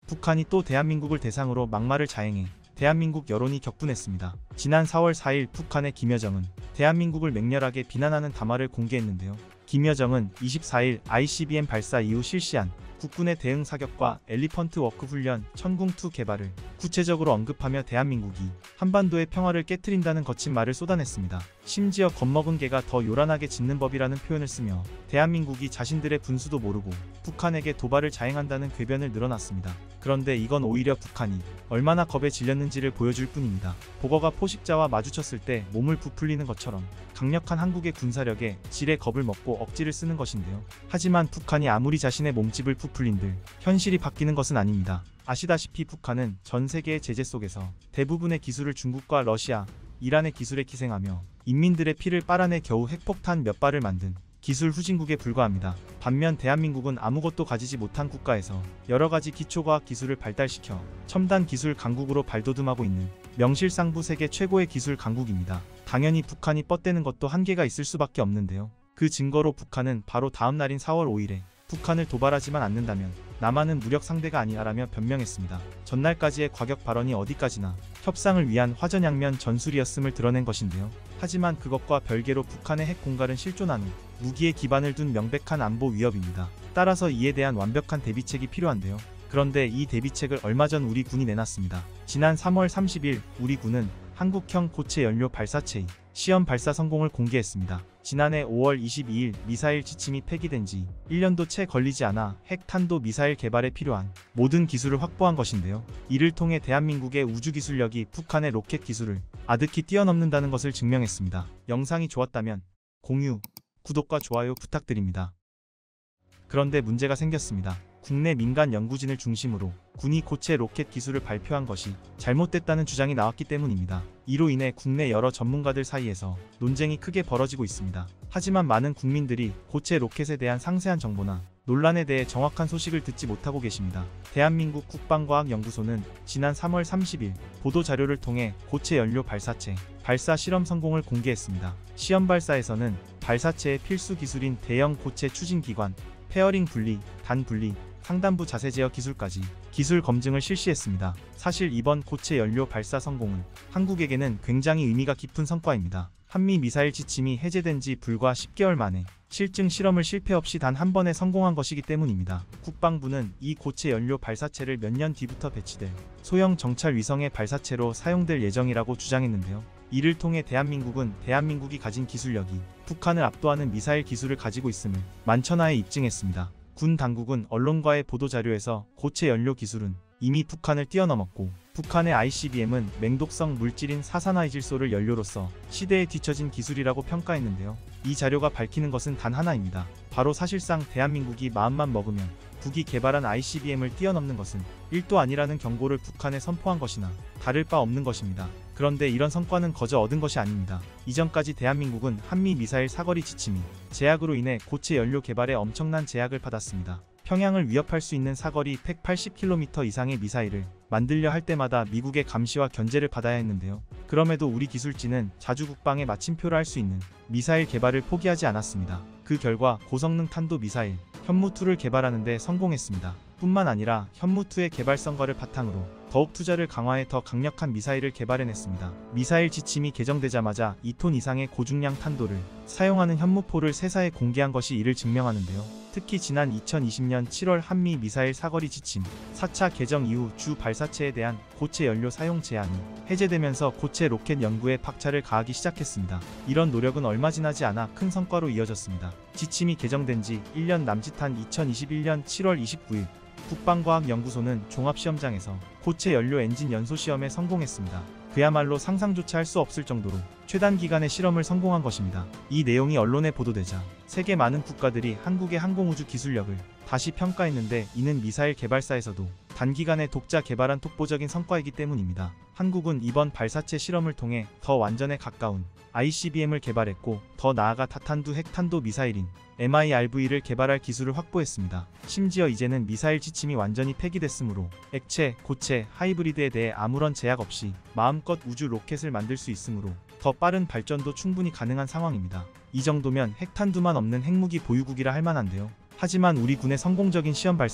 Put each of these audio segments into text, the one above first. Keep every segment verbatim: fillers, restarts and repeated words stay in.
북한이 또 대한민국을 대상으로 막말을 자행해 대한민국 여론이 격분했습니다. 지난 사월 사일 북한의 김여정은 대한민국을 맹렬하게 비난하는 담화를 공개했는데요. 김여정은 이십사일 아이씨비엠 발사 이후 실시한 국군의 대응 사격과 엘리펀트 워크 훈련 천궁이 개발을 구체적으로 언급하며 대한민국이 한반도의 평화를 깨트린다는 거친 말을 쏟아냈습니다. 심지어 겁먹은 개가 더 요란하게 짖는 법이라는 표현을 쓰며 대한민국이 자신들의 분수도 모르고 북한에게 도발을 자행한다는 궤변을 늘어놨습니다. 그런데 이건 오히려 북한이 얼마나 겁에 질렸는지를 보여줄 뿐입니다. 보거가 포식자와 마주쳤을 때 몸을 부풀리는 것처럼 강력한 한국의 군사력에 질의 겁을 먹고 억지를 쓰는 것인데요. 하지만 북한이 아무리 자신의 몸집을 부풀린들 현실이 바뀌는 것은 아닙니다. 아시다시피 북한은 전 세계의 제재 속에서 대부분의 기술을 중국과 러시아, 이란의 기술에 기생하며 인민들의 피를 빨아내 겨우 핵폭탄 몇 발을 만든 기술 후진국에 불과합니다. 반면 대한민국은 아무것도 가지지 못한 국가에서 여러가지 기초과학 기술을 발달시켜 첨단 기술 강국으로 발돋움하고 있는 명실상부 세계 최고의 기술 강국입니다. 당연히 북한이 뻗대는 것도 한계가 있을 수밖에 없는데요. 그 증거로 북한은 바로 다음 날인 사월 오일에 북한을 도발하지만 않는다면 남한은 무력 상대가 아니라며 변명했습니다. 전날까지의 과격 발언이 어디까지나 협상을 위한 화전양면 전술이었음을 드러낸 것인데요. 하지만 그것과 별개로 북한의 핵 공갈은 실존한 후 무기에 기반을 둔 명백한 안보 위협입니다. 따라서 이에 대한 완벽한 대비책이 필요한데요. 그런데 이 대비책을 얼마 전 우리 군이 내놨습니다. 지난 삼월 삼십일 우리 군은 한국형 고체 연료 발사체의 시험 발사 성공을 공개했습니다. 지난해 오월 이십이일 미사일 지침이 폐기된 지 일 년도 채 걸리지 않아 핵탄도 미사일 개발에 필요한 모든 기술을 확보한 것인데요. 이를 통해 대한민국의 우주기술력이 북한의 로켓 기술을 아득히 뛰어넘는다는 것을 증명했습니다. 영상이 좋았다면 공유, 구독과 좋아요 부탁드립니다. 그런데 문제가 생겼습니다. 국내 민간 연구진을 중심으로 군이 고체 로켓 기술을 발표한 것이 잘못됐다는 주장이 나왔기 때문입니다. 이로 인해 국내 여러 전문가들 사이에서 논쟁이 크게 벌어지고 있습니다. 하지만 많은 국민들이 고체 로켓에 대한 상세한 정보나 논란에 대해 정확한 소식을 듣지 못하고 계십니다. 대한민국 국방과학연구소는 지난 삼월 삼십일 보도자료를 통해 고체 연료 발사체 발사 실험 성공을 공개했습니다. 시험 발사에서는 발사체의 필수 기술인 대형 고체 추진기관, 페어링 분리, 단 분리, 상단부 자세 제어 기술까지 기술 검증을 실시했습니다. 사실 이번 고체 연료 발사 성공은 한국에게는 굉장히 의미가 깊은 성과입니다. 한미 미사일 지침이 해제된 지 불과 십 개월 만에 실증 실험을 실패 없이 단 한 번에 성공한 것이기 때문입니다. 국방부는 이 고체 연료 발사체를 몇 년 뒤부터 배치될 소형 정찰 위성의 발사체로 사용될 예정이라고 주장했는데요. 이를 통해 대한민국은 대한민국이 가진 기술력이 북한을 압도하는 미사일 기술을 가지고 있음을 만천하에 입증했습니다. 군 당국은 언론과의 보도자료에서 고체 연료 기술은 이미 북한을 뛰어넘었고 북한의 아이씨비엠은 맹독성 물질인 사산화이질소를 연료로서 시대에 뒤처진 기술이라고 평가했는데요. 이 자료가 밝히는 것은 단 하나입니다. 바로 사실상 대한민국이 마음만 먹으면 북이 개발한 아이씨비엠을 뛰어넘는 것은 일도 아니라는 경고를 북한에 선포한 것이나 다를 바 없는 것입니다. 그런데 이런 성과는 거저 얻은 것이 아닙니다. 이전까지 대한민국은 한미 미사일 사거리 지침이 제약으로 인해 고체 연료 개발에 엄청난 제약을 받았습니다. 평양을 위협할 수 있는 사거리 백팔십 킬로미터 이상의 미사일을 만들려 할 때마다 미국의 감시와 견제를 받아야 했는데요. 그럼에도 우리 기술진은 자주 국방에 마침표를 할 수 있는 미사일 개발을 포기하지 않았습니다. 그 결과 고성능 탄도 미사일 현무이를 개발하는 데 성공했습니다. 뿐만 아니라 현무이의 개발성과를 바탕으로 더욱 투자를 강화해 더 강력한 미사일을 개발해냈습니다. 미사일 지침이 개정되자마자 이 톤 이상의 고중량 탄도를 사용하는 현무포를 세사에 공개한 것이 이를 증명하는데요. 특히 지난 이천이십년 칠월 한미 미사일 사거리 지침 사 차 개정 이후 주 발사체에 대한 고체 연료 사용 제한이 해제되면서 고체 로켓 연구에 박차를 가하기 시작했습니다. 이런 노력은 얼마 지나지 않아 큰 성과로 이어졌습니다. 지침이 개정된 지 일 년 남짓한 이천이십일년 칠월 이십구일 국방과학연구소는 종합시험장에서 고체 연료 엔진 연소 시험에 성공했습니다. 그야말로 상상조차 할 수 없을 정도로 최단기간의 실험을 성공한 것입니다. 이 내용이 언론에 보도되자 세계 많은 국가들이 한국의 항공우주 기술력을 다시 평가했는데 이는 미사일 개발사에서도 단기간에 독자 개발한 독보적인 성과이기 때문입니다. 한국은 이번 발사체 실험을 통해 더 완전에 가까운 아이씨비엠을 개발했고 더 나아가 다탄두 핵탄도 미사일인 엠아이알브이를 개발할 기술을 확보했습니다. 심지어 이제는 미사일 지침이 완전히 폐기됐으므로 액체, 고체, 하이브리드에 대해 아무런 제약 없이 마음껏 우주 로켓을 만들 수 있으므로 더 빠른 발전도 충분히 가능한 상황입니다. 이 정도면 핵탄두만 없는 핵무기 보유국이라 할 만한데요. 하지만 우리 군의 성공적인 시험 발사가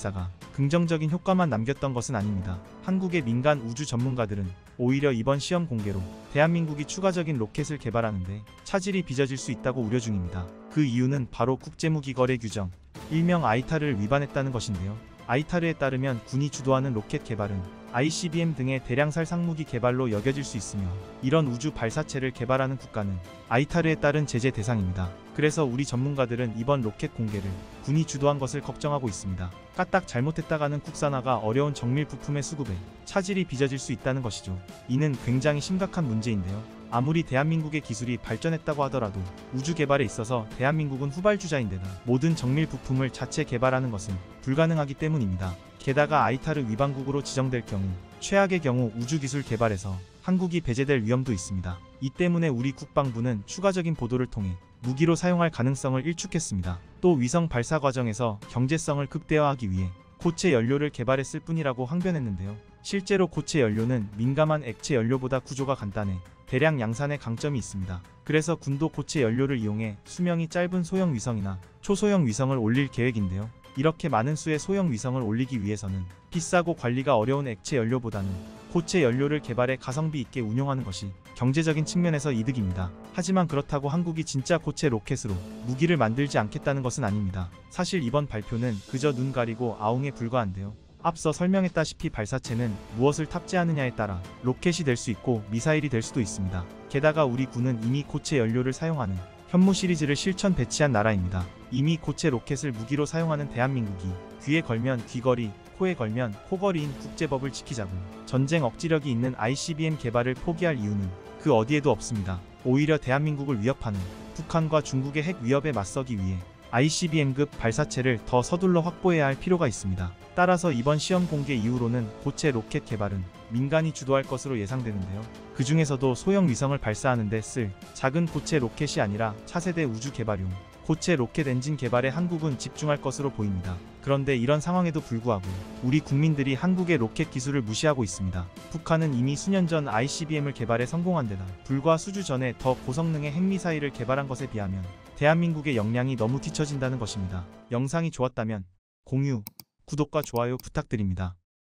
긍정적인 효과만 남겼던 것은 아닙니다. 한국의 민간 우주 전문가들은 오히려 이번 시험 공개로 대한민국이 추가적인 로켓을 개발하는데 차질이 빚어질 수 있다고 우려 중입니다. 그 이유는 바로 국제무기거래 규정, 일명 아이타르를 위반했다는 것인데요. 아이타르에 따르면 군이 주도하는 로켓 개발은 아이씨비엠 등의 대량살 상무기 개발로 여겨질 수 있으며 이런 우주 발사체를 개발하는 국가는 아이타르에 따른 제재 대상입니다. 그래서 우리 전문가들은 이번 로켓 공개를 군이 주도한 것을 걱정하고 있습니다. 까딱 잘못했다가는 국산화가 어려운 정밀 부품의 수급에 차질이 빚어질 수 있다는 것이죠. 이는 굉장히 심각한 문제인데요. 아무리 대한민국의 기술이 발전했다고 하더라도 우주 개발에 있어서 대한민국은 후발주자인데다 모든 정밀 부품을 자체 개발하는 것은 불가능하기 때문입니다. 게다가 아이타르 위반국으로 지정될 경우 최악의 경우 우주기술 개발에서 한국이 배제될 위험도 있습니다. 이 때문에 우리 국방부는 추가적인 보도를 통해 무기로 사용할 가능성을 일축했습니다. 또 위성 발사 과정에서 경제성을 극대화하기 위해 고체 연료를 개발했을 뿐이라고 항변했는데요. 실제로 고체 연료는 민감한 액체 연료보다 구조가 간단해 대량 양산의 강점이 있습니다. 그래서 군도 고체 연료를 이용해 수명이 짧은 소형 위성이나 초소형 위성을 올릴 계획인데요. 이렇게 많은 수의 소형 위성을 올리기 위해서는 비싸고 관리가 어려운 액체 연료보다는 고체 연료를 개발해 가성비 있게 운용하는 것이 경제적인 측면에서 이득입니다. 하지만 그렇다고 한국이 진짜 고체 로켓으로 무기를 만들지 않겠다는 것은 아닙니다. 사실 이번 발표는 그저 눈 가리고 아웅에 불과한데요. 앞서 설명했다시피 발사체는 무엇을 탑재하느냐에 따라 로켓이 될 수 있고 미사일이 될 수도 있습니다. 게다가 우리 군은 이미 고체 연료를 사용하는 현무 시리즈를 실천 배치한 나라입니다. 이미 고체 로켓을 무기로 사용하는 대한민국이 귀에 걸면 귀걸이, 코에 걸면 코걸이인 국제법을 지키자고 전쟁 억지력이 있는 아이씨비엠 개발을 포기할 이유는 그 어디에도 없습니다. 오히려 대한민국을 위협하는 북한과 중국의 핵 위협에 맞서기 위해 아이씨비엠급 발사체를 더 서둘러 확보해야 할 필요가 있습니다. 따라서 이번 시험 공개 이후로는 고체 로켓 개발은 민간이 주도할 것으로 예상되는데요. 그 중에서도 소형 위성을 발사하는 데 쓸 작은 고체 로켓이 아니라 차세대 우주 개발용 고체 로켓 엔진 개발에 한국은 집중할 것으로 보입니다. 그런데 이런 상황에도 불구하고 우리 국민들이 한국의 로켓 기술을 무시하고 있습니다. 북한은 이미 수년 전 아이씨비엠을 개발해 성공한 데다 불과 수주 전에 더 고성능의 핵미사일을 개발한 것에 비하면 대한민국의 역량이 너무 뒤처진다는 것입니다. 영상이 좋았다면 공유, 구독과 좋아요 부탁드립니다.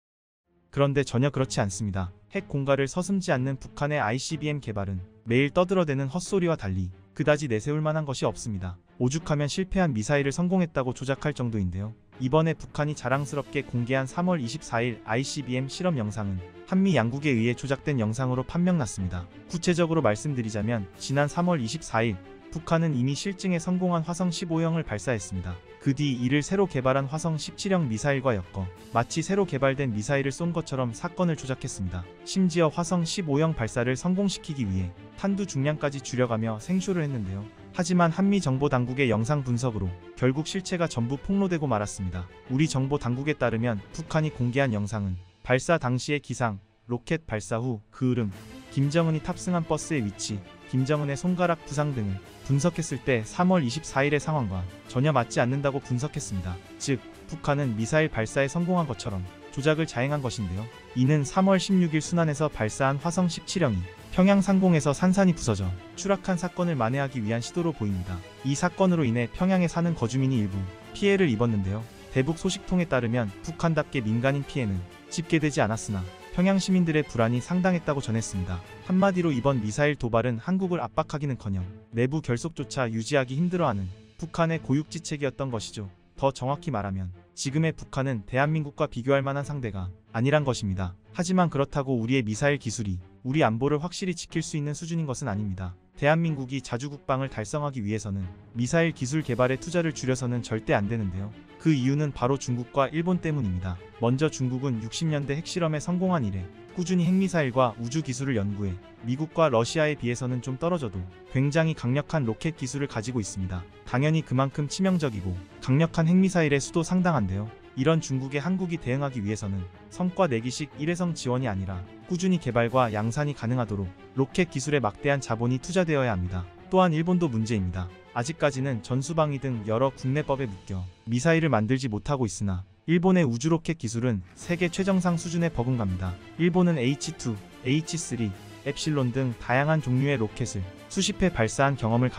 그런데 전혀 그렇지 않습니다. 핵 공갈을 서슴지 않는 북한의 아이씨비엠 개발은 매일 떠들어대는 헛소리와 달리 그다지 내세울 만한 것이 없습니다. 오죽하면 실패한 미사일을 성공했다고 조작할 정도인데요. 이번에 북한이 자랑스럽게 공개한 삼월 이십사일 아이씨비엠 실험 영상은 한미 양국에 의해 조작된 영상으로 판명났습니다. 구체적으로 말씀드리자면 지난 삼월 이십사일 북한은 이미 실증에 성공한 화성 십오형을 발사했습니다. 그 뒤 이를 새로 개발한 화성 십칠형 미사일과 엮어 마치 새로 개발된 미사일을 쏜 것처럼 사건을 조작했습니다. 심지어 화성 십오형 발사를 성공시키기 위해 탄두 중량까지 줄여가며 생쇼를 했는데요. 하지만 한미 정보 당국의 영상 분석으로 결국 실체가 전부 폭로되고 말았습니다. 우리 정보 당국에 따르면 북한이 공개한 영상은 발사 당시의 기상, 로켓 발사 후 그 흐름, 김정은이 탑승한 버스의 위치, 김정은의 손가락 부상 등을 분석했을 때 삼월 이십사일의 상황과 전혀 맞지 않는다고 분석했습니다. 즉, 북한은 미사일 발사에 성공한 것처럼 조작을 자행한 것인데요. 이는 삼월 십육일 순안에서 발사한 화성 십칠형이 평양 상공에서 산산이 부서져 추락한 사건을 만회하기 위한 시도로 보입니다. 이 사건으로 인해 평양에 사는 거주민이 일부 피해를 입었는데요. 대북 소식통에 따르면 북한답게 민간인 피해는 집계되지 않았으나 평양 시민들의 불안이 상당했다고 전했습니다. 한마디로 이번 미사일 도발은 한국을 압박하기는커녕 내부 결속조차 유지하기 힘들어하는 북한의 고육지책이었던 것이죠. 더 정확히 말하면 지금의 북한은 대한민국과 비교할 만한 상대가 아니란 것입니다. 하지만 그렇다고 우리의 미사일 기술이 우리 안보를 확실히 지킬 수 있는 수준인 것은 아닙니다. 대한민국이 자주국방을 달성하기 위해서는 미사일 기술 개발에 투자를 줄여서는 절대 안 되는데요. 그 이유는 바로 중국과 일본 때문입니다. 먼저 중국은 육십년대 핵실험에 성공한 이래 꾸준히 핵미사일과 우주 기술을 연구해 미국과 러시아에 비해서는 좀 떨어져도 굉장히 강력한 로켓 기술을 가지고 있습니다. 당연히 그만큼 치명적이고 강력한 핵미사일의 수도 상당한데요. 이런 중국에 한국이 대응하기 위해서는 성과 내기식 일회성 지원이 아니라 꾸준히 개발과 양산이 가능하도록 로켓 기술에 막대한 자본이 투자되어야 합니다. 또한 일본도 문제입니다. 아직까지는 전수방위 등 여러 국내법에 묶여 미사일을 만들지 못하고 있으나 일본의 우주로켓 기술은 세계 최정상 수준에 버금갑니다. 일본은 에이치 투, 에이치 쓰리, 엡실론 등 다양한 종류의 로켓을 수십 회 발사한 경험을 가진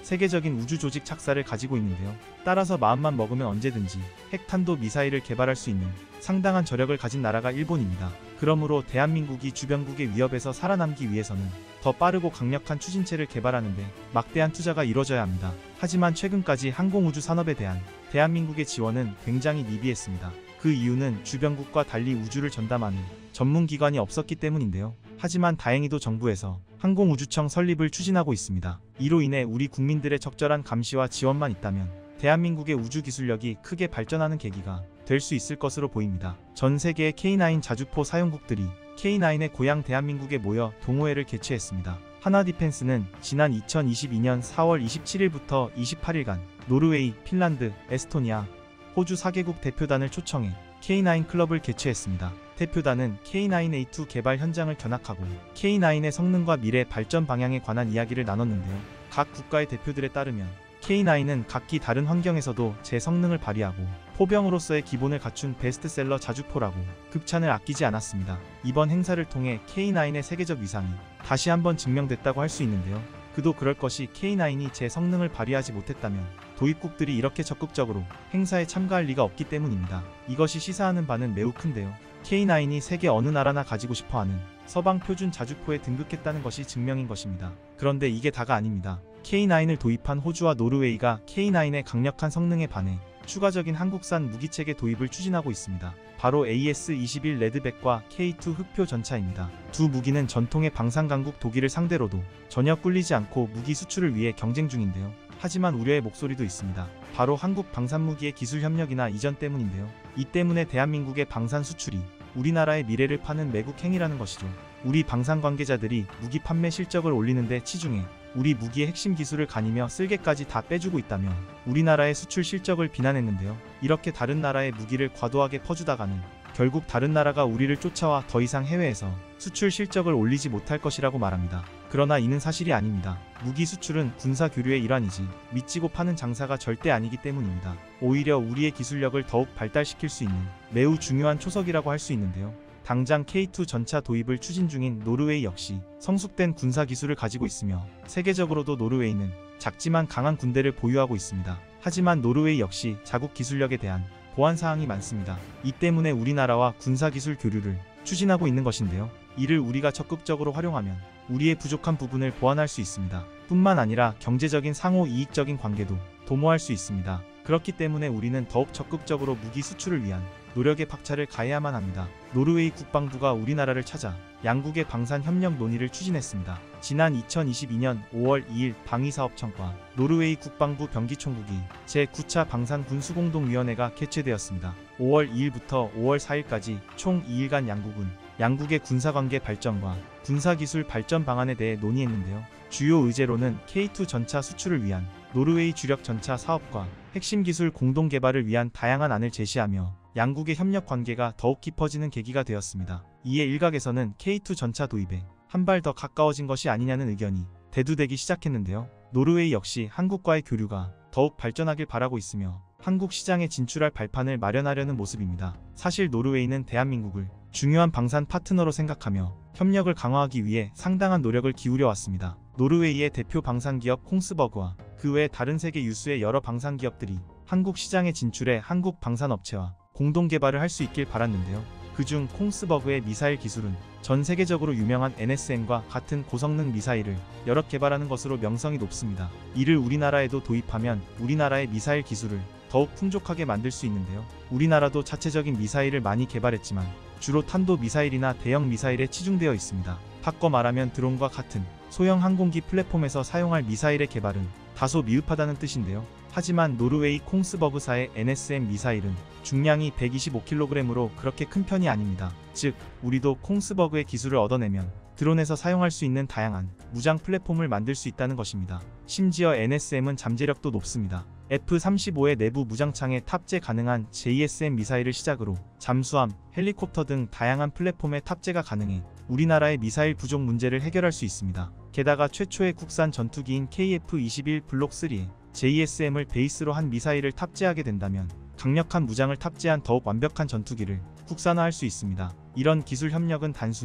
세계적인 우주 조직 착사를 가지고 있는데요. 따라서 마음만 먹으면 언제든지 핵탄도 미사일을 개발할 수 있는 상당한 저력을 가진 나라가 일본입니다. 그러므로 대한민국이 주변국의 위협에서 살아남기 위해서는 더 빠르고 강력한 추진체를 개발하는데 막대한 투자가 이뤄져야 합니다. 하지만 최근까지 항공우주 산업에 대한 대한민국의 지원은 굉장히 미비했습니다. 그 이유는 주변국과 달리 우주를 전담하는 전문기관이 없었기 때문인데요. 하지만 다행히도 정부에서 항공우주청 설립을 추진하고 있습니다. 이로 인해 우리 국민들의 적절한 감시와 지원만 있다면 대한민국의 우주 기술력이 크게 발전하는 계기가 될 수 있을 것으로 보입니다. 전 세계의 케이 나인 자주포 사용국들이 케이 나인의 고향 대한민국에 모여 동호회를 개최했습니다. 하나디펜스는 지난 이천이십이 년 사월 이십칠일부터 이십팔일간 노르웨이, 핀란드, 에스토니아, 호주 사 개국 대표단을 초청해 케이 나인 클럽을 개최했습니다. 대표단은 케이 나인 에이 투 개발 현장을 견학하고 케이 나인의 성능과 미래 발전 방향에 관한 이야기를 나눴는데요. 각 국가의 대표들에 따르면 케이 나인은 각기 다른 환경에서도 제 성능을 발휘하고 포병으로서의 기본을 갖춘 베스트셀러 자주포라고 극찬을 아끼지 않았습니다. 이번 행사를 통해 케이 나인의 세계적 위상이 다시 한번 증명됐다고 할 수 있는데요. 그도 그럴 것이 케이 나인이 제 성능을 발휘하지 못했다면 도입국들이 이렇게 적극적으로 행사에 참가할 리가 없기 때문입니다. 이것이 시사하는 바는 매우 큰데요. 케이 나인이 세계 어느 나라나 가지고 싶어하는 서방 표준 자주포에 등극했다는 것이 증명인 것입니다. 그런데 이게 다가 아닙니다. 케이 나인을 도입한 호주와 노르웨이가 케이 나인의 강력한 성능에 반해 추가적인 한국산 무기체계 도입을 추진하고 있습니다. 바로 에이에스 이십일 레드백과 케이 투 흑표 전차입니다. 두 무기는 전통의 방산강국 독일을 상대로도 전혀 꿀리지 않고 무기 수출을 위해 경쟁 중인데요. 하지만 우려의 목소리도 있습니다. 바로 한국 방산무기의 기술 협력이나 이전 때문인데요. 이 때문에 대한민국의 방산 수출이 우리나라의 미래를 파는 매국 행위라는 것이죠. 우리 방산 관계자들이 무기 판매 실적을 올리는데 치중해 우리 무기의 핵심 기술을 가리며 쓸개까지 다 빼주고 있다며 우리나라의 수출 실적을 비난했는데요. 이렇게 다른 나라의 무기를 과도하게 퍼주다가는 결국 다른 나라가 우리를 쫓아와 더 이상 해외에서 수출 실적을 올리지 못할 것이라고 말합니다. 그러나 이는 사실이 아닙니다. 무기 수출은 군사 교류의 일환이지 미치고 파는 장사가 절대 아니기 때문입니다. 오히려 우리의 기술력을 더욱 발달시킬 수 있는 매우 중요한 초석이라고 할 수 있는데요. 당장 케이 투 전차 도입을 추진 중인 노르웨이 역시 성숙된 군사 기술을 가지고 있으며 세계적으로도 노르웨이는 작지만 강한 군대를 보유하고 있습니다. 하지만 노르웨이 역시 자국 기술력에 대한 보완사항이 많습니다. 이 때문에 우리나라와 군사기술 교류를 추진하고 있는 것인데요. 이를 우리가 적극적으로 활용하면 우리의 부족한 부분을 보완할 수 있습니다. 뿐만 아니라 경제적인 상호 이익적인 관계도 도모할 수 있습니다. 그렇기 때문에 우리는 더욱 적극적으로 무기 수출을 위한 노력의 박차를 가해야만 합니다. 노르웨이 국방부가 우리나라를 찾아 양국의 방산 협력 논의를 추진했습니다. 지난 이천이십이 년 오월 이일 방위사업청과 노르웨이 국방부 병기총국이 제구 차 방산 군수공동위원회가 개최되었습니다. 오월 이일부터 오월 사일까지 총 이 일간 양국은 양국의 군사관계 발전과 군사기술 발전 방안에 대해 논의했는데요. 주요 의제로는 케이 투 전차 수출을 위한 노르웨이 주력 전차 사업과 핵심 기술 공동 개발을 위한 다양한 안을 제시하며 양국의 협력 관계가 더욱 깊어지는 계기가 되었습니다. 이에 일각에서는 케이 투 전차 도입에 한 발 더 가까워진 것이 아니냐는 의견이 대두되기 시작했는데요. 노르웨이 역시 한국과의 교류가 더욱 발전하길 바라고 있으며 한국 시장에 진출할 발판을 마련하려는 모습입니다. 사실 노르웨이는 대한민국을 중요한 방산 파트너로 생각하며 협력을 강화하기 위해 상당한 노력을 기울여 왔습니다. 노르웨이의 대표 방산기업 콩스버그와 그 외 다른 세계 유수의 여러 방산기업들이 한국 시장에 진출해 한국 방산업체와 공동 개발을 할 수 있길 바랐는데요. 그중 콩스버그의 미사일 기술은 전 세계적으로 유명한 엔에스엠과 같은 고성능 미사일을 여러 개발하는 것으로 명성이 높습니다. 이를 우리나라에도 도입하면 우리나라의 미사일 기술을 더욱 풍족하게 만들 수 있는데요. 우리나라도 자체적인 미사일을 많이 개발했지만 주로 탄도 미사일이나 대형 미사일에 치중되어 있습니다. 바꿔 말하면 드론과 같은 소형 항공기 플랫폼에서 사용할 미사일의 개발은 다소 미흡하다는 뜻인데요. 하지만 노르웨이 콩스버그사의 엔에스엠 미사일은 중량이 백이십오 킬로그램으로 그렇게 큰 편이 아닙니다. 즉, 우리도 콩스버그의 기술을 얻어내면 드론에서 사용할 수 있는 다양한 무장 플랫폼을 만들 수 있다는 것입니다. 심지어 엔에스엠은 잠재력도 높습니다. 에프 삼십오의 내부 무장창에 탑재 가능한 제이에스엠 미사일을 시작으로 잠수함, 헬리콥터 등 다양한 플랫폼에 탑재가 가능해 우리나라의 미사일 부족 문제를 해결할 수 있습니다. 게다가 최초의 국산 전투기인 케이에프 이십일 블록 쓰리에 제이에스엠을 베이스로 한 미사일을 탑재하게 된다면 강력한 무장을 탑재한 더욱 완벽한 전투기를 국산화할 수 있습니다. 이런 기술 협력은 단순히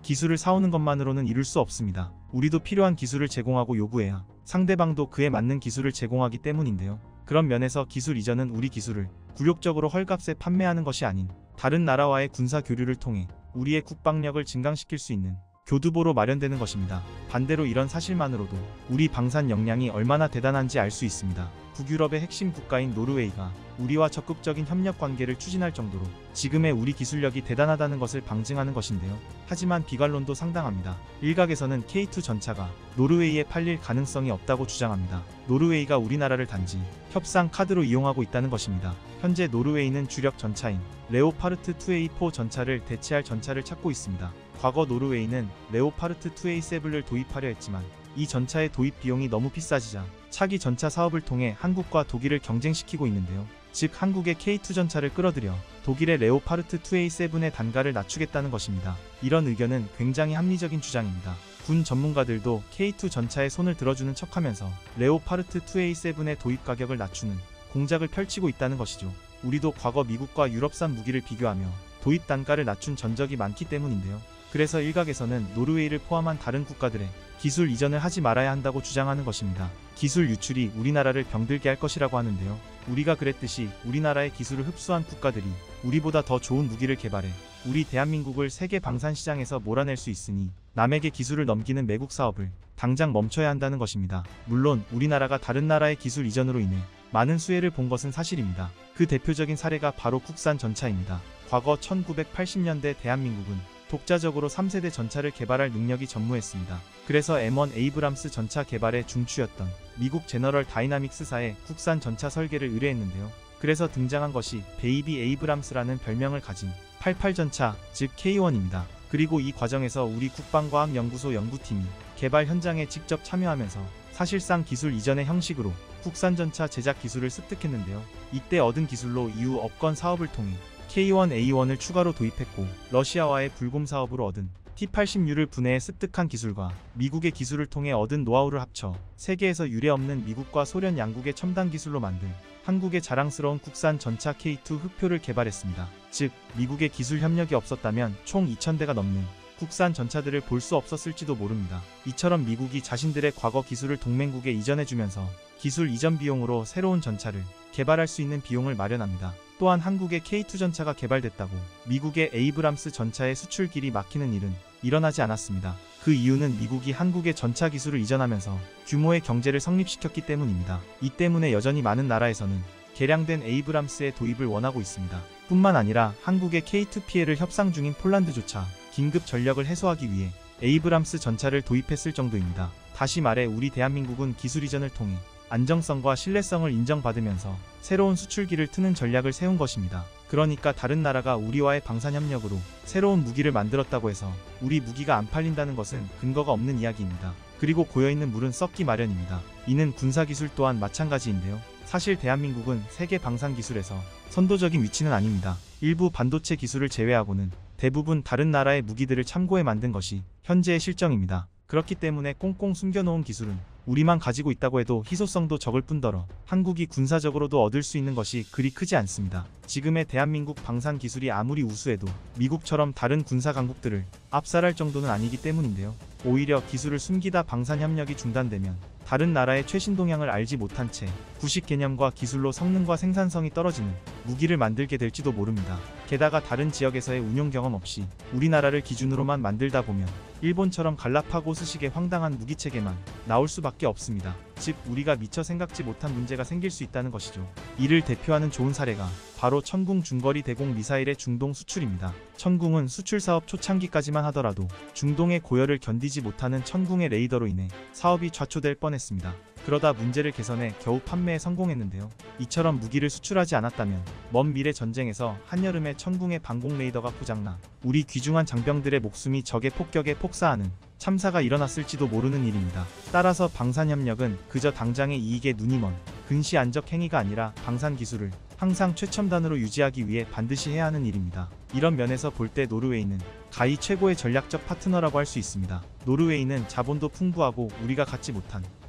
기술을 사오는 것만으로는 이룰 수 없습니다. 우리도 필요한 기술을 제공하고 요구해야 상대방도 그에 맞는 기술을 제공하기 때문인데요. 그런 면에서 기술 이전은 우리 기술을 굴욕적으로 헐값에 판매하는 것이 아닌 다른 나라와의 군사 교류를 통해 우리의 국방력을 증강시킬 수 있는 교두보로 마련되는 것입니다. 반대로 이런 사실만으로도 우리 방산 역량이 얼마나 대단한지 알 수 있습니다. 북유럽의 핵심 국가인 노르웨이가 우리와 적극적인 협력 관계를 추진할 정도로 지금의 우리 기술력이 대단하다는 것을 방증하는 것인데요. 하지만 비관론도 상당합니다. 일각에서는 케이 투 전차가 노르웨이에 팔릴 가능성이 없다고 주장합니다. 노르웨이가 우리나라를 단지 협상 카드로 이용하고 있다는 것입니다. 현재 노르웨이는 주력 전차인 레오파르트 투 에이 사 전차를 대체할 전차를 찾고 있습니다. 과거 노르웨이는 레오파르트 투 에이 칠을 도입하려 했지만 이 전차의 도입 비용이 너무 비싸지자 차기 전차 사업을 통해 한국과 독일을 경쟁시키고 있는데요. 즉 한국의 케이 투 전차를 끌어들여 독일의 레오파르트 투 에이 칠의 단가를 낮추겠다는 것입니다. 이런 의견은 굉장히 합리적인 주장입니다. 군 전문가들도 케이 투 전차에 손을 들어주는 척하면서 레오파르트 투 에이 칠의 도입 가격을 낮추는 공작을 펼치고 있다는 것이죠. 우리도 과거 미국과 유럽산 무기를 비교하며 도입 단가를 낮춘 전적이 많기 때문인데요. 그래서 일각에서는 노르웨이를 포함한 다른 국가들의 기술 이전을 하지 말아야 한다고 주장하는 것입니다. 기술 유출이 우리나라를 병들게 할 것이라고 하는데요. 우리가 그랬듯이 우리나라의 기술을 흡수한 국가들이 우리보다 더 좋은 무기를 개발해 우리 대한민국을 세계 방산 시장에서 몰아낼 수 있으니 남에게 기술을 넘기는 매국 사업을 당장 멈춰야 한다는 것입니다. 물론 우리나라가 다른 나라의 기술 이전으로 인해 많은 수혜를 본 것은 사실입니다. 그 대표적인 사례가 바로 국산 전차입니다. 과거 천구백팔십 년대 대한민국은 독자적으로 삼 세대 전차를 개발할 능력이 전무했습니다. 그래서 엠 원 에이브람스 전차 개발의 중추였던 미국 제너럴 다이나믹스사의 국산 전차 설계를 의뢰했는데요. 그래서 등장한 것이 베이비 에이브람스라는 별명을 가진 팔십팔 전차, 즉 케이 원입니다. 그리고 이 과정에서 우리 국방과학연구소 연구팀이 개발 현장에 직접 참여하면서 사실상 기술 이전의 형식으로 국산 전차 제작 기술을 습득했는데요. 이때 얻은 기술로 이후 업권 사업을 통해 케이 원 에이 원을 추가로 도입했고 러시아와의 불곰 사업으로 얻은 티 팔십 유를 분해해 습득한 기술과 미국의 기술을 통해 얻은 노하우를 합쳐 세계에서 유례없는 미국과 소련 양국의 첨단 기술로 만든 한국의 자랑스러운 국산 전차 케이 투 흑표를 개발했습니다. 즉 미국의 기술 협력이 없었다면 총 이천 대가 넘는 국산 전차들을 볼 수 없었을지도 모릅니다. 이처럼 미국이 자신들의 과거 기술을 동맹국에 이전해주면서 기술 이전 비용으로 새로운 전차를 개발할 수 있는 비용을 마련합니다. 또한 한국의 케이 투 전차가 개발됐다고 미국의 에이브람스 전차의 수출 길이 막히는 일은 일어나지 않았습니다. 그 이유는 미국이 한국의 전차 기술을 이전하면서 규모의 경제를 성립시켰기 때문입니다. 이 때문에 여전히 많은 나라에서는 개량된 에이브람스의 도입을 원하고 있습니다. 뿐만 아니라 한국의 케이 투 피해를 협상 중인 폴란드조차 긴급 전력을 해소하기 위해 에이브람스 전차를 도입했을 정도입니다. 다시 말해 우리 대한민국은 기술 이전을 통해 안정성과 신뢰성을 인정받으면서 새로운 수출기를 트는 전략을 세운 것입니다. 그러니까 다른 나라가 우리와의 방산협력으로 새로운 무기를 만들었다고 해서 우리 무기가 안 팔린다는 것은 근거가 없는 이야기입니다. 그리고 고여있는 물은 썩기 마련입니다. 이는 군사기술 또한 마찬가지인데요. 사실 대한민국은 세계 방산기술에서 선도적인 위치는 아닙니다. 일부 반도체 기술을 제외하고는 대부분 다른 나라의 무기들을 참고해 만든 것이 현재의 실정입니다. 그렇기 때문에 꽁꽁 숨겨놓은 기술은 우리만 가지고 있다고 해도 희소성도 적을 뿐더러 한국이 군사적으로도 얻을 수 있는 것이 그리 크지 않습니다. 지금의 대한민국 방산 기술이 아무리 우수해도 미국처럼 다른 군사 강국들을 압살할 정도는 아니기 때문인데요. 오히려 기술을 숨기다 방산 협력이 중단되면 다른 나라의 최신 동향을 알지 못한 채 구식 개념과 기술로 성능과 생산성이 떨어지는 무기를 만들게 될지도 모릅니다. 게다가 다른 지역에서의 운용 경험 없이 우리나라를 기준으로만 만들다 보면 일본처럼 갈라파고스식의 황당한 무기체계만 나올 수밖에 없습니다. 즉 우리가 미처 생각지 못한 문제가 생길 수 있다는 것이죠. 이를 대표하는 좋은 사례가 바로 천궁 중거리 대공 미사일의 중동 수출입니다. 천궁은 수출 사업 초창기까지만 하더라도 중동의 고열을 견디지 못하는 천궁의 레이더로 인해 사업이 좌초될 뻔했습니다. 그러다 문제를 개선해 겨우 판매에 성공했는데요. 이처럼 무기를 수출하지 않았다면 먼 미래 전쟁에서 한여름에 천궁의 방공 레이더가 고장나 우리 귀중한 장병들의 목숨이 적의 폭격에 폭사하는 참사가 일어났을지도 모르는 일입니다. 따라서 방산협력은 그저 당장의 이익에 눈이 먼 근시안적 행위가 아니라 방산기술을 항상 최첨단으로 유지하기 위해 반드시 해야 하는 일입니다. 이런 면에서 볼 때 노르웨이는 가히 최고의 전략적 파트너라고 할 수 있습니다. 노르웨이는 자본도 풍부하고 우리가 갖지 못한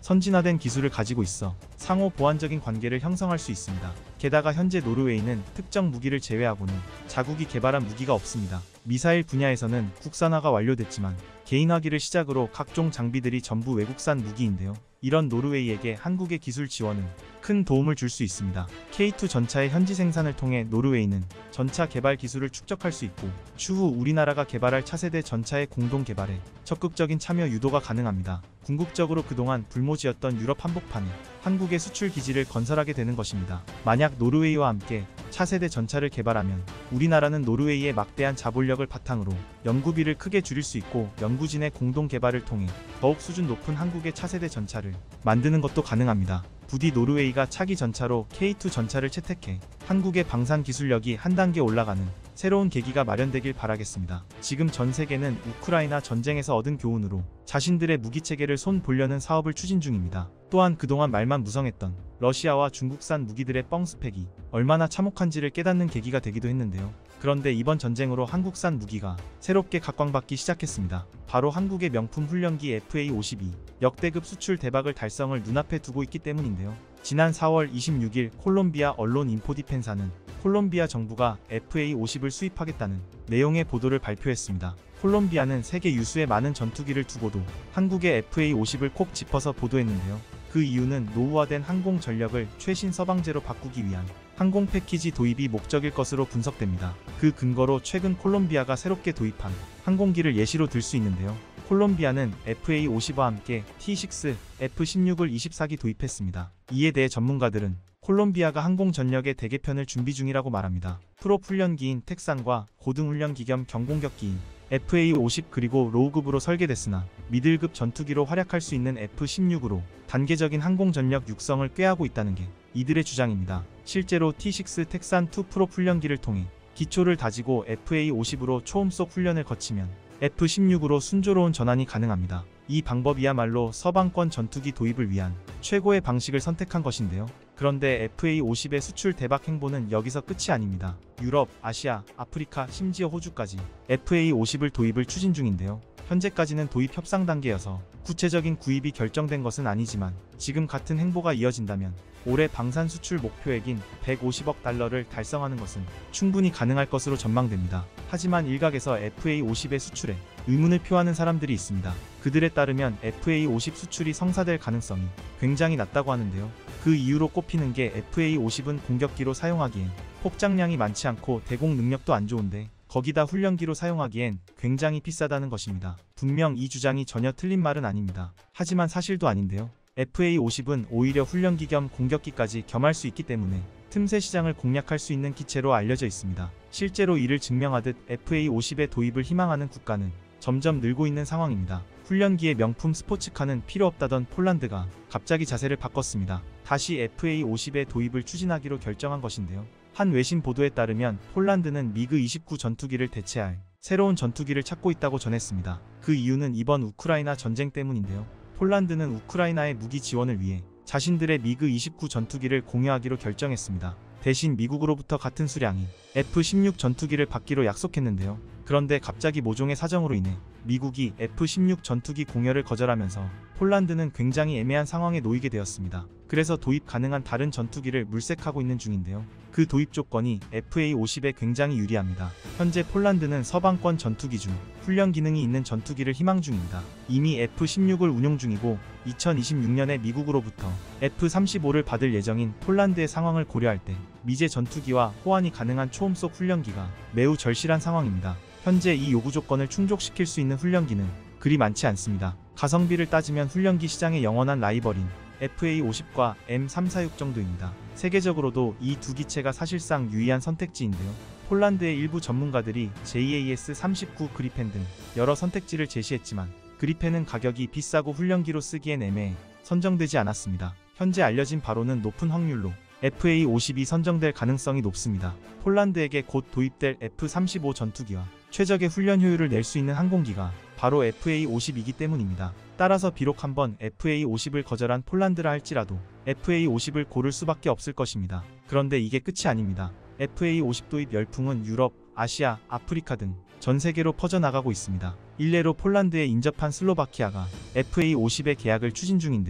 선진화된 기술을 가지고 있어 상호 보완적인 관계를 형성할 수 있습니다. 게다가 현재 노르웨이는 특정 무기를 제외하고는 자국이 개발한 무기가 없습니다. 미사일 분야에서는 국산화가 완료됐지만 개인화기를 시작으로 각종 장비들이 전부 외국산 무기인데요. 이런 노르웨이에게 한국의 기술 지원은 큰 도움을 줄 수 있습니다. 케이 투 전차의 현지 생산을 통해 노르웨이는 전차 개발 기술을 축적할 수 있고 추후 우리나라가 개발할 차세대 전차의 공동 개발에 적극적인 참여 유도가 가능합니다. 궁극적으로 그동안 불모지였던 유럽 한복판에 한국의 수출 기지를 건설하게 되는 것입니다. 만약 노르웨이와 함께 차세대 전차를 개발하면 우리나라는 노르웨이의 막대한 자본력을 바탕으로 연구비를 크게 줄일 수 있고 연구진의 공동 개발을 통해 더욱 수준 높은 한국의 차세대 전차를 만드는 것도 가능합니다. 부디 노르웨이가 차기 전차로 케이 투 전차를 채택해 한국의 방산 기술력이 한 단계 올라가는 새로운 계기가 마련되길 바라겠습니다. 지금 전 세계는 우크라이나 전쟁에서 얻은 교훈으로 자신들의 무기체계를 손 보려는 사업을 추진 중입니다. 또한 그동안 말만 무성했던 러시아와 중국산 무기들의 뻥 스펙이 얼마나 참혹한지를 깨닫는 계기가 되기도 했는데요. 그런데 이번 전쟁으로 한국산 무기가 새롭게 각광받기 시작했습니다. 바로 한국의 명품 훈련기 에프 에이 오십이 역대급 수출 대박을 달성을 눈앞에 두고 있기 때문인데요. 지난 사월 이십육일 콜롬비아 언론 인포디펜사는 콜롬비아 정부가 에프 에이 오십을 수입하겠다는 내용의 보도를 발표했습니다. 콜롬비아는 세계 유수의 많은 전투기를 두고도 한국의 에프 에이 오십을 콕 짚어서 보도했는데요. 그 이유는 노후화된 항공 전력을 최신 서방제로 바꾸기 위한 항공 패키지 도입이 목적일 것으로 분석됩니다. 그 근거로 최근 콜롬비아가 새롭게 도입한 항공기를 예시로 들 수 있는데요. 콜롬비아는 에프 에이 오십과 함께 티 식스, 에프 십육을 이십사 기 도입했습니다. 이에 대해 전문가들은 콜롬비아가 항공 전력의 대개편을 준비 중이라고 말합니다. 프로 훈련기인 텍산과 고등 훈련기 겸 경공격기인 에프 에이 오십 그리고 로우급으로 설계됐으나 미들급 전투기로 활약할 수 있는 에프 십육으로 단계적인 항공 전력 육성을 꾀하고 있다는 게 이들의 주장입니다. 실제로 티 식스 텍산 투 프로 훈련기를 통해 기초를 다지고 에프 에이 오십으로 초음속 훈련을 거치면 에프 십육으로 순조로운 전환이 가능합니다. 이 방법이야말로 서방권 전투기 도입을 위한 최고의 방식을 선택한 것인데요. 그런데 에프 에이 오십의 수출 대박 행보는 여기서 끝이 아닙니다. 유럽, 아시아, 아프리카, 심지어 호주까지 에프 에이 오십을 도입을 추진 중인데요. 현재까지는 도입 협상 단계여서 구체적인 구입이 결정된 것은 아니지만 지금 같은 행보가 이어진다면 올해 방산 수출 목표액인 백오십억 달러를 달성하는 것은 충분히 가능할 것으로 전망됩니다. 하지만 일각에서 에프 에이 오십의 수출에 의문을 표하는 사람들이 있습니다. 그들에 따르면 에프 에이 오십 수출이 성사될 가능성이 굉장히 낮다고 하는데요. 그 이유로 꼽히는 게 에프 에이 오십은 공격기로 사용하기엔 폭장량이 많지 않고 대공 능력도 안 좋은데 거기다 훈련기로 사용하기엔 굉장히 비싸다는 것입니다. 분명 이 주장이 전혀 틀린 말은 아닙니다. 하지만 사실도 아닌데요. 에프 에이 오십은 오히려 훈련기 겸 공격기까지 겸할 수 있기 때문에 틈새 시장을 공략할 수 있는 기체로 알려져 있습니다. 실제로 이를 증명하듯 에프 에이 오십의 도입을 희망하는 국가는 점점 늘고 있는 상황입니다. 훈련기의 명품 스포츠카는 필요 없다던 폴란드가 갑자기 자세를 바꿨습니다. 다시 에프 에이 오십의 도입을 추진하기로 결정한 것인데요. 한 외신 보도에 따르면 폴란드는 미그 이십구 전투기를 대체할 새로운 전투기를 찾고 있다고 전했습니다. 그 이유는 이번 우크라이나 전쟁 때문인데요. 폴란드는 우크라이나의 무기 지원을 위해 자신들의 미그 이십구 전투기를 공유하기로 결정했습니다. 대신 미국으로부터 같은 수량의 에프 십육 전투기를 받기로 약속했는데요. 그런데 갑자기 모종의 사정으로 인해 미국이 에프 십육 전투기 공여를 거절하면서 폴란드는 굉장히 애매한 상황에 놓이게 되었습니다. 그래서 도입 가능한 다른 전투기를 물색하고 있는 중인데요. 그 도입 조건이 에프 에이 오십에 굉장히 유리합니다. 현재 폴란드는 서방권 전투기 중 훈련 기능이 있는 전투기를 희망 중입니다. 이미 에프 십육을 운용 중이고 이천이십육 년에 미국으로부터 에프 삼십오를 받을 예정인 폴란드의 상황을 고려할 때 미제 전투기와 호환이 가능한 초음속 훈련기가 매우 절실한 상황입니다. 현재 이 요구 조건을 충족시킬 수 있는 훈련기는 그리 많지 않습니다. 가성비를 따지면 훈련기 시장의 영원한 라이벌인 에프 에이 오십과 엠 삼백사십육 정도입니다. 세계적으로도 이 두 기체가 사실상 유의한 선택지인데요. 폴란드의 일부 전문가들이 제이 에이 에스 삼십구 그리펜 등 여러 선택지를 제시했지만 그리펜은 가격이 비싸고 훈련기로 쓰기엔 애매해 선정되지 않았습니다. 현재 알려진 바로는 높은 확률로 에프 에이 오십이 선정될 가능성이 높습니다. 폴란드에게 곧 도입될 에프 삼십오 전투기와 최적의 훈련 효율을 낼 수 있는 항공기가 바로 에프 에이 오십이기 때문입니다. 따라서 비록 한번 에프 에이 오십을 거절한 폴란드라 할지라도 에프 에이 오십을 고를 수밖에 없을 것입니다. 그런데 이게 끝이 아닙니다. 에프 에이 오십 도입 열풍은 유럽, 아시아, 아프리카 등 전 세계로 퍼져나가고 있습니다. 일례로 폴란드에 인접한 슬로바키아가 에프 에이 오십의 계약을 추진 중인데요.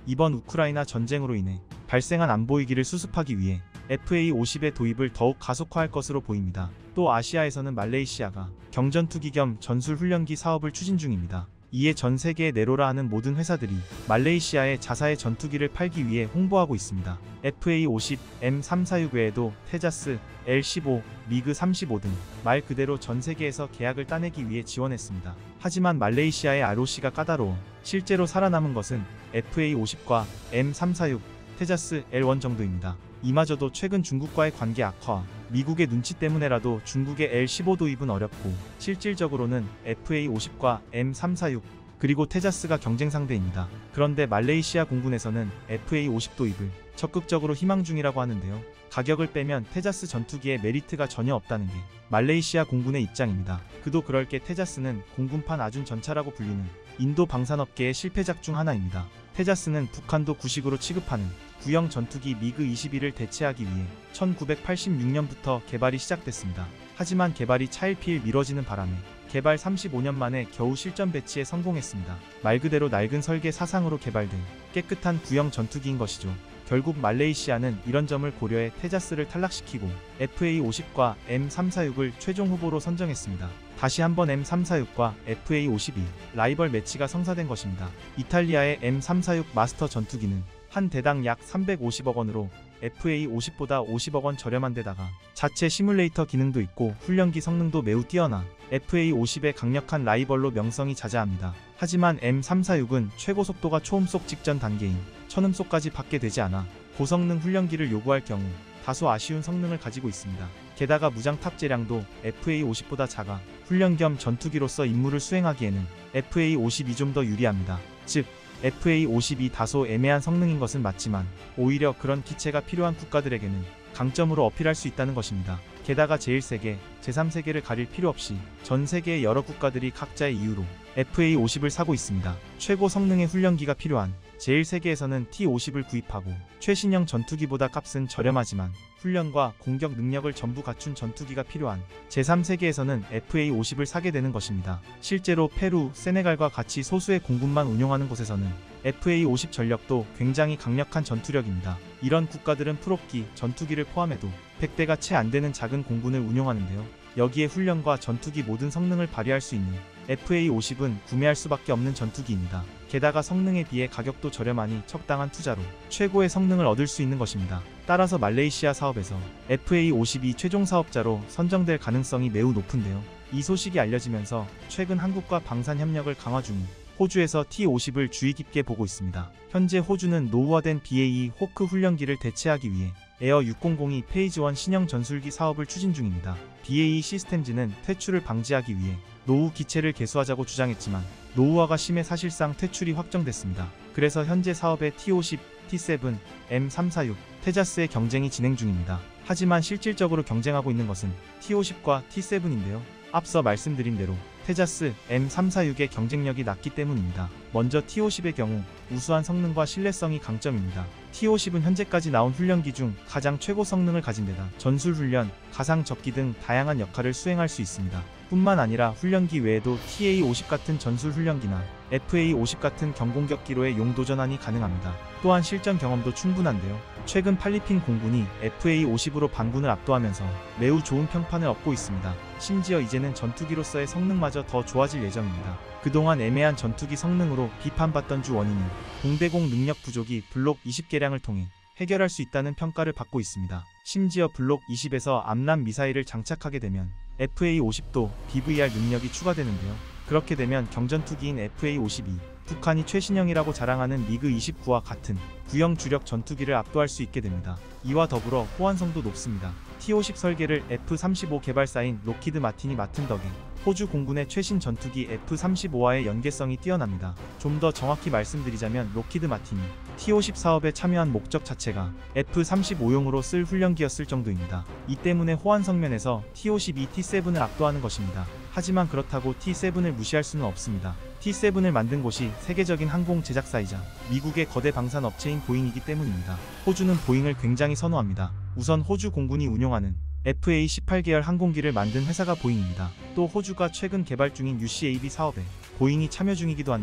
이번 우크라이나 전쟁으로 인해 발생한 안보 위기를 수습하기 위해 에프에이 오십의 도입을 더욱 가속화할 것으로 보입니다. 또 아시아에서는 말레이시아가 경전투기 겸 전술훈련기 사업을 추진 중입니다. 이에 전 세계에 내로라 하는 모든 회사들이 말레이시아에 자사의 전투기를 팔기 위해 홍보하고 있습니다. 에프에이 오십, 엠 삼사육 외에도 테자스, 엘 십오, 미그 삼십오 등 말 그대로 전 세계에서 계약을 따내기 위해 지원했습니다. 하지만 말레이시아의 알오씨가 까다로워 실제로 살아남은 것은 에프에이 오십과 엠 삼사육, 테자스, 엘 원 정도입니다. 이마저도 최근 중국과의 관계 악화와 미국의 눈치 때문에라도 중국의 엘 십오 도입은 어렵고 실질적으로는 에프에이 오십과 엠 삼사육 그리고 테자스가 경쟁 상대입니다. 그런데 말레이시아 공군에서는 에프에이 오십 도입을 적극적으로 희망 중이라고 하는데요. 가격을 빼면 테자스 전투기에 메리트가 전혀 없다는 게 말레이시아 공군의 입장입니다. 그도 그럴 게 테자스는 공군판 아준 전차라고 불리는 인도 방산업계의 실패작 중 하나입니다. 테자스는 북한도 구식으로 취급하는 구형 전투기 미그 이십일을 대체하기 위해 천구백팔십육 년부터 개발이 시작됐습니다. 하지만 개발이 차일피일 미뤄지는 바람에 개발 삼십오 년 만에 겨우 실전 배치에 성공했습니다. 말 그대로 낡은 설계 사상으로 개발된 깨끗한 구형 전투기인 것이죠. 결국 말레이시아는 이런 점을 고려해 테자스를 탈락시키고 에프에이 오십과 엠 삼사육을 최종 후보로 선정했습니다. 다시 한번 엠 삼사육과 에프에이 오십이 라이벌 매치가 성사된 것입니다. 이탈리아의 엠 삼사육 마스터 전투기는 한 대당 약 삼백오십억 원으로 에프에이 오십보다 오십억 원 저렴한 데다가 자체 시뮬레이터 기능도 있고 훈련기 성능도 매우 뛰어나 에프에이 오십의 강력한 라이벌로 명성이 자자합니다. 하지만 엠 삼사육은 최고 속도가 초음속 직전 단계인 천음속까지 받게 되지 않아 고성능 훈련기를 요구할 경우 다소 아쉬운 성능을 가지고 있습니다. 게다가 무장 탑재량도 에프에이 오십보다 작아 훈련 겸 전투기로서 임무를 수행하기에는 에프에이 오십이 좀 더 유리합니다. 즉 에프에이 오십이 다소 애매한 성능인 것은 맞지만 오히려 그런 기체가 필요한 국가들에게는 강점으로 어필할 수 있다는 것입니다. 게다가 제일 세계, 제삼 세계를 가릴 필요 없이 전 세계의 여러 국가들이 각자의 이유로 에프에이 오십을 사고 있습니다. 최고 성능의 훈련기가 필요한 제일 세계에서는 티 오십을 구입하고 최신형 전투기보다 값은 저렴하지만 훈련과 공격 능력을 전부 갖춘 전투기가 필요한 제삼 세계에서는 에프에이 오십을 사게 되는 것입니다. 실제로 페루, 세네갈과 같이 소수의 공군만 운용하는 곳에서는 에프에이 오십 전력도 굉장히 강력한 전투력입니다. 이런 국가들은 프로기, 전투기를 포함해도 백 대가 채 안되는 작은 공군을 운용하는데요. 여기에 훈련과 전투기 모든 성능을 발휘할 수 있는 에프에이 오십은 구매할 수밖에 없는 전투기입니다. 게다가 성능에 비해 가격도 저렴하니 적당한 투자로 최고의 성능을 얻을 수 있는 것입니다. 따라서 말레이시아 사업에서 에프에이 오십이 최종 사업자로 선정될 가능성이 매우 높은데요. 이 소식이 알려지면서 최근 한국과 방산 협력을 강화 중인 호주에서 티 오십을 주의 깊게 보고 있습니다. 현재 호주는 노후화된 비에이이 호크 훈련기를 대체하기 위해 에어 육백이 페이지 일 신형 전술기 사업을 추진 중입니다. 비에이이 시스템즈는 퇴출을 방지하기 위해 노후 기체를 개수하자고 주장했지만 노후화가 심해 사실상 퇴출이 확정됐습니다. 그래서 현재 사업의 티 오십, 티 세븐, 엠 삼사육, 테자스의 경쟁이 진행 중입니다. 하지만 실질적으로 경쟁하고 있는 것은 티 오십과 티 세븐인데요. 앞서 말씀드린 대로 테자스, 엠 삼사육의 경쟁력이 낮기 때문입니다. 먼저 티 오십의 경우 우수한 성능과 신뢰성이 강점입니다. 티 오십은 현재까지 나온 훈련기 중 가장 최고 성능을 가진 데다 전술훈련, 가상접기 등 다양한 역할을 수행할 수 있습니다. 뿐만 아니라 훈련기 외에도 티 에이 오십 같은 전술훈련기나 에프에이 오십 같은 경공격기로의 용도 전환이 가능합니다. 또한 실전 경험도 충분한데요. 최근 필리핀 공군이 에프에이 오십으로 반군을 압도하면서 매우 좋은 평판을 얻고 있습니다. 심지어 이제는 전투기로서의 성능마저 더 좋아질 예정입니다. 그동안 애매한 전투기 성능으로 비판받던 주 원인은 공대공 능력 부족이 블록 이십 개량을 통해 해결할 수 있다는 평가를 받고 있습니다. 심지어 블록 이십에서 암람 미사일을 장착하게 되면 에프에이 오십도 비브이알 능력이 추가되는데요. 그렇게 되면 경전투기인 에프에이 오십이 북한이 최신형이라고 자랑하는 미그 이십구와 같은 구형 주력 전투기를 압도할 수 있게 됩니다. 이와 더불어 호환성도 높습니다. 티 오십 설계를 에프 삼십오 개발사인 록히드 마틴이 맡은 덕에 호주 공군의 최신 전투기 에프 삼십오와의 연계성이 뛰어납니다. 좀 더 정확히 말씀드리자면 록히드 마틴이 티 오십 사업에 참여한 목적 자체가 에프 삼십오용으로 쓸 훈련기였을 정도입니다. 이 때문에 호환성 면에서 티 오십이 티 세븐을 압도하는 것입니다. 하지만 그렇다고 티 세븐을 무시할 수는 없습니다. 티 세븐을 만든 곳이 세계적인 항공 제작사이자 미국의 거대 방산 업체인 보잉이기 때문입니다. 호주는 보잉을 굉장히 선호합니다. 우선 호주 공군이 운용하는 에프에이 십팔 계열 항공기를 만든 회사가 보잉입니다. 또 호주가 최근 개발 중인 유씨에이비 사업에 보잉이 참여 중이기도 한데요.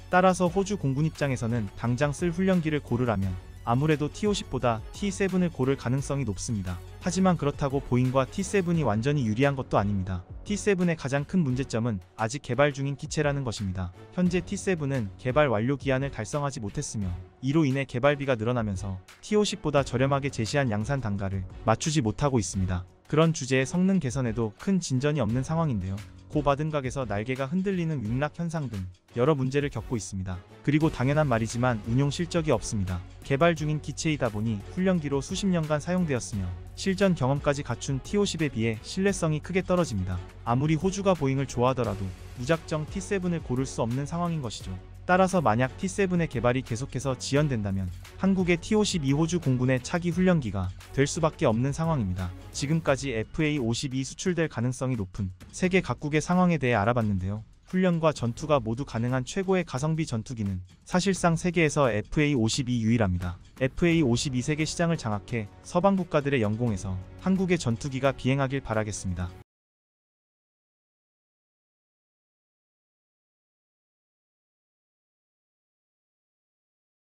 따라서 호주 공군 입장에서는 당장 쓸 훈련기를 고르라면 아무래도 티 오십보다 티 세븐을 고를 가능성이 높습니다. 하지만 그렇다고 보잉과 티 세븐이 완전히 유리한 것도 아닙니다. 티 세븐의 가장 큰 문제점은 아직 개발 중인 기체라는 것입니다. 현재 티 세븐은 개발 완료 기한을 달성하지 못했으며 이로 인해 개발비가 늘어나면서 티 오십보다 저렴하게 제시한 양산 단가를 맞추지 못하고 있습니다. 그런 주제의 성능 개선에도 큰 진전이 없는 상황인데요. 고바등각에서 날개가 흔들리는 윙락 현상 등 여러 문제를 겪고 있습니다. 그리고 당연한 말이지만 운용 실적이 없습니다. 개발 중인 기체이다 보니 훈련기로 수십 년간 사용되었으며 실전 경험까지 갖춘 티 오십에 비해 신뢰성이 크게 떨어집니다. 아무리 호주가 보잉을 좋아하더라도 무작정 티 세븐을 고를 수 없는 상황인 것이죠. 따라서 만약 티 세븐의 개발이 계속해서 지연된다면 한국의 티 오십이 호주 공군의 차기 훈련기가 될 수밖에 없는 상황입니다. 지금까지 에프에이 오십이 수출될 가능성이 높은 세계 각국의 상황에 대해 알아봤는데요. 훈련과 전투가 모두 가능한 최고의 가성비 전투기는 사실상 세계에서 에프에이 오십이 유일합니다. 에프에이 오십이 세계 시장을 장악해 서방 국가들의 영공에서 한국의 전투기가 비행하길 바라겠습니다.